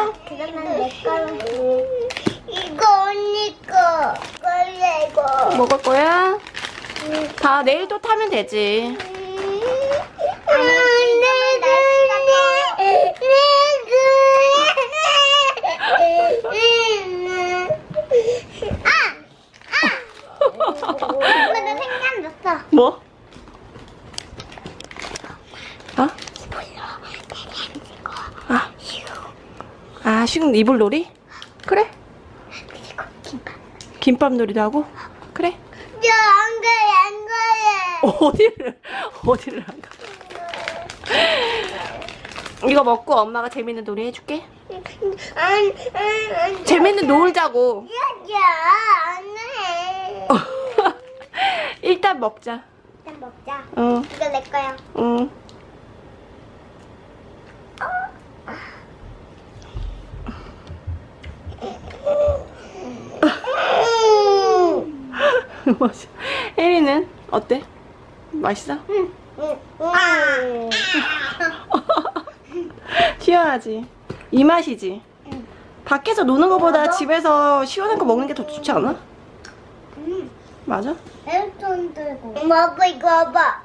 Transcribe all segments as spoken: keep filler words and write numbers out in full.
그러면 내 거로. 이거 언니 거. 걸래 이거. 먹을 거야? 다 내일 또 타면 되지. 엄마 나 생각났어. 뭐? 어? 아, 아, 식 이불 놀이? 그래? 그리고 김밥. 김밥 놀이도 하고? 그래? 저안 가요 안 가요. 어디를 어디를 안 가? 이거 먹고 엄마가 재밌는 놀이 해줄게. 안, 안, 안. 재밌는 놀자고. 야야 안 해. 일단 먹자. 일단 먹자. 응. 이거 내 거야. 응. 맛있어. 혜리는 어때? 맛있어? 응. 응. 응. 시원하지? 이 맛이지? 응. 밖에서 노는 것보다 집에서 시원한 거 먹는 게 더 좋지 않아? 응. 맞아? 에어컨 들고. 먹어 이거 봐봐.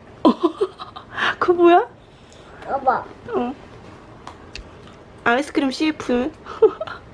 그거 뭐야? 봐봐. 응. 아이스크림 씨에프.